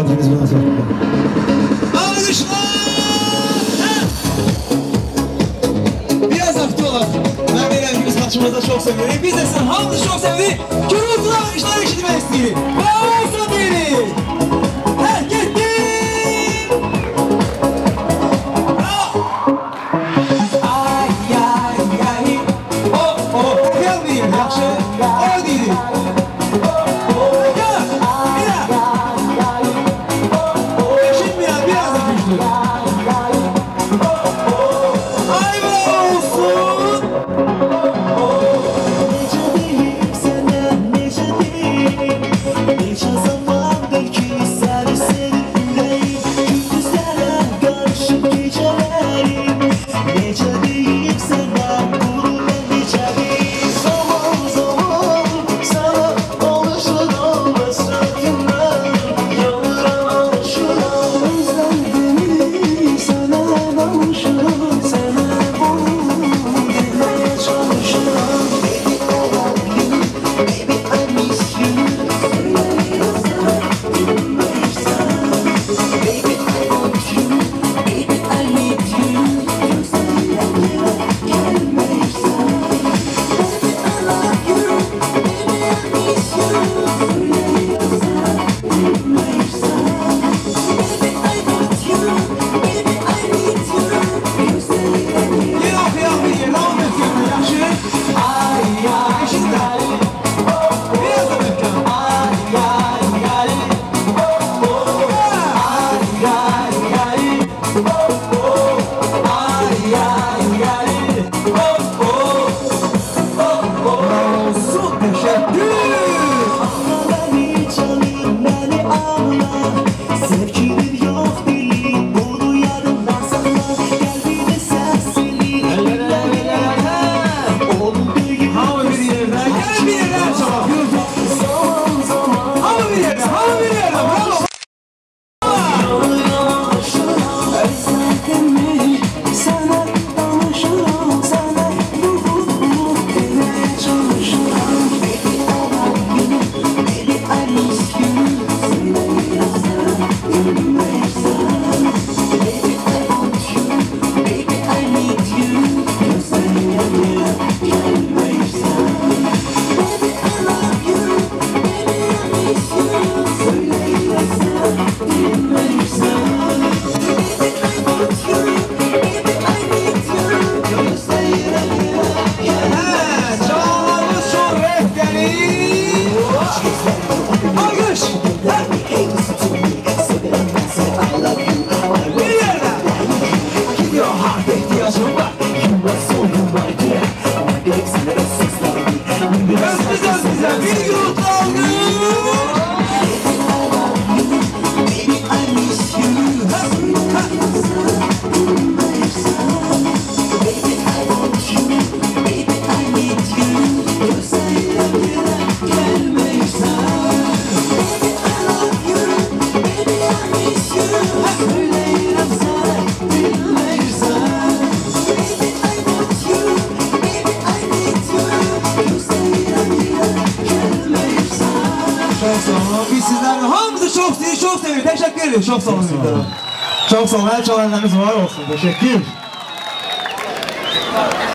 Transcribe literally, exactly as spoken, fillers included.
geldiniz münasebetiyle. Alkışlar! Biraz hafta olan. Ben benim gibi saçımızda çok seviyorum. Biz de sen hamdı çok seviyorum. Gürültülü alkışlar eşitmek istedim. Bağırsa beni! Heh gitti! Ay ay ay! Oh oh! Gelmeyeyim yaxşı. O değil. Biz sizlerle hamımızı çok seviyoruz, çok seviyoruz. Teşekkür ediyoruz. Çok sağ olun. Çok sağ olun. Her çalanlarınız var olsun. Teşekkür.